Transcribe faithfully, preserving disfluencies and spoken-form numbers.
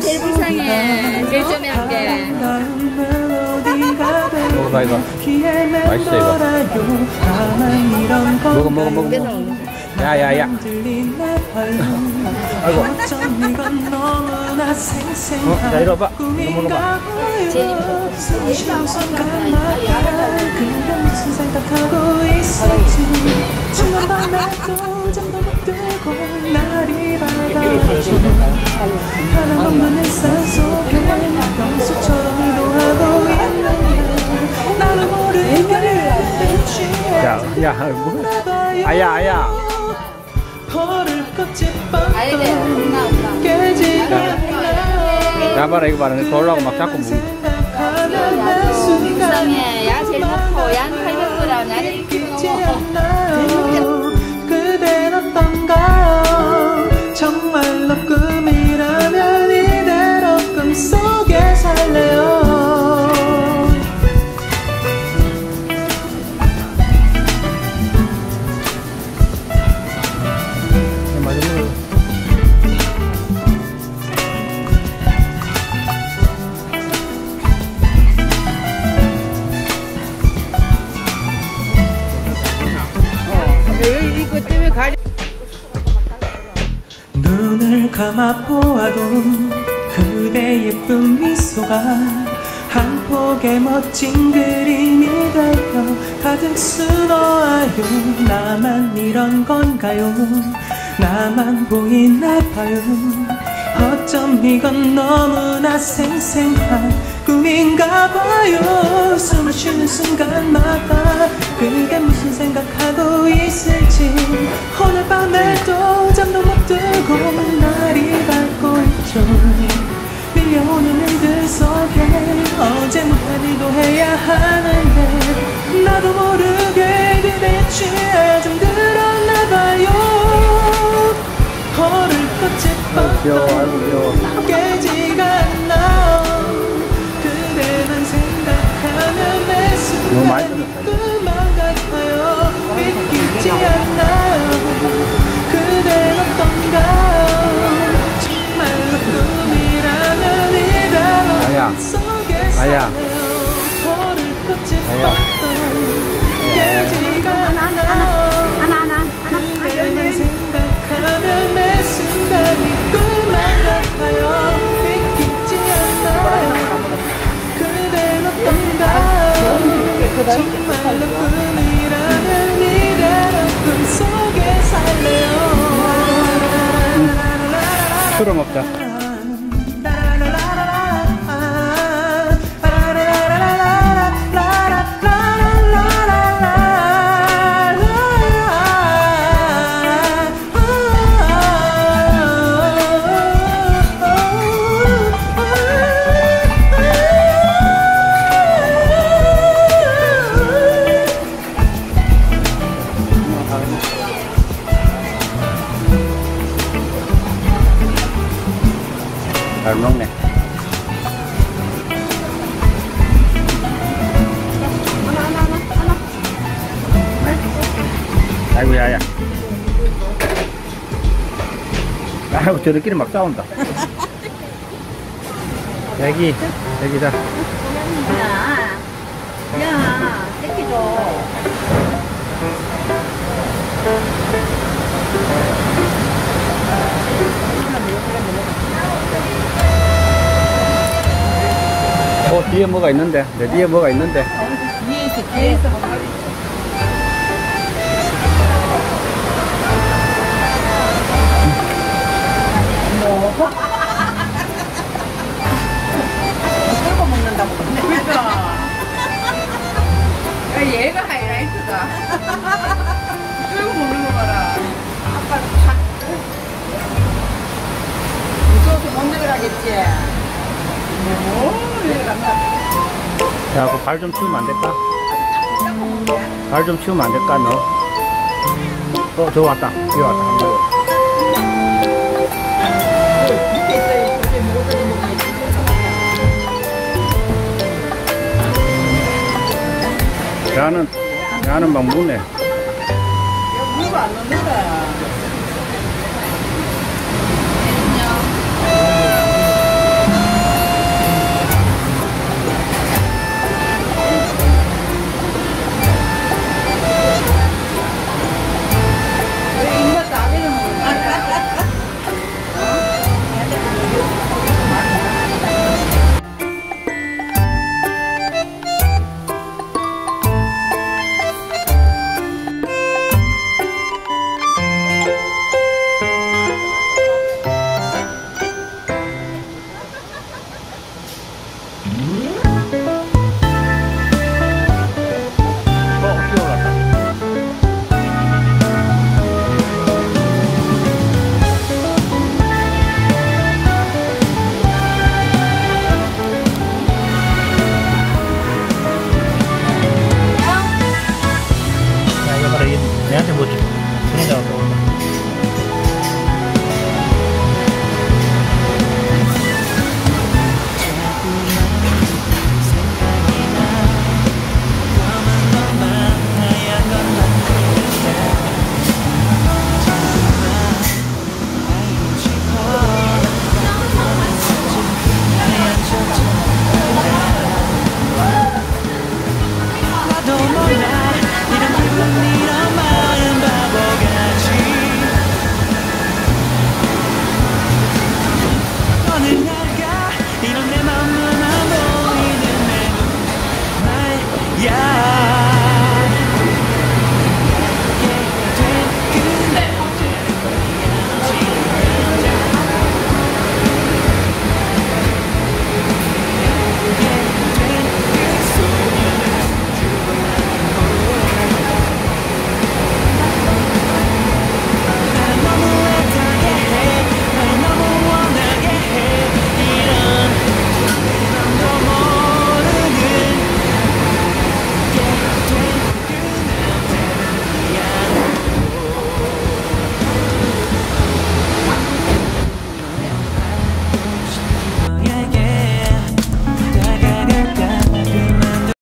제일 불쌍해. 제일 좀 약게. 먹어봐 이거. 맛있어 이거. 먹어 먹어 먹어. 야야야. 아이고. 어, 자 이리 와봐. 이거 먹어봐. 제일 야, 야, 뭐? 아야, 아야. 아야 돼. 없나 없나. 야, 봐라 이거 봐라. 돌라고 막 자꾸 뭐. 불쌍해. 야 제일 먹고 양 팔백 그램 야를 그댄 어떤가요? 정말로 꿈이라면 이대로 꿈속에 살래요. 눈을 감아 보아도 그대 예쁜 미소가 한 폭의 멋진 그림이 되어 가득 수놓아요. 나만 이런 건가요? 나만 보이나 봐요. 어쩜 이건 너무나 생생한 꿈인가 봐요. 숨을 쉬는 순간마다 그게 무슨 생각하고 있을지 오늘 밤에도 잠도 못 들고 날이 밝고 있죠. 밀려오는 일들 속에 어제 못한 일도 해야 하는데 나도 모르게 그대에 취해 좀 들었나봐요. 어른꽃이 뻗어 깨지가 않나. 그대만 생각하면 내 순간이 꿈만 같아요. 믿기지 않나요? 그댄 어떤가요? 정말로 꿈이라면 이대로 꿈속에 살아요. 어른꽃이 뻗어 깨지가 않나요? 그대만 생각하면 내 순간이 꿈만 같아요. 믿기지 않나요? 그댄 어떤가요? 정말로 꿈이라면 이대로 꿈속에 살래요. 술을 먹자. 잘 먹네. 하나 하나 하나 하나. 아이고 야야. 아이고 저들끼리 막 싸운다. 여기 여기다. 야, 야, 새끼도. 어 뒤에 뭐가 있는데? 내 뒤에 뭐가 있는데? 뒤에 있어, 뒤에 있어. 뭐? 끌고 먹는다고. 그러니까. 얘가 하이라이트다. 끌고 먹는 거 봐라. 아빠 다. 무서워서 못 먹으라겠지. 야, 그 발 좀 치우면 안 될까? 발 좀 치우면 안 될까, 너? 어, 저거 왔다. 여기 왔다. 야는, 야는 막 무네. 물도 안 넣는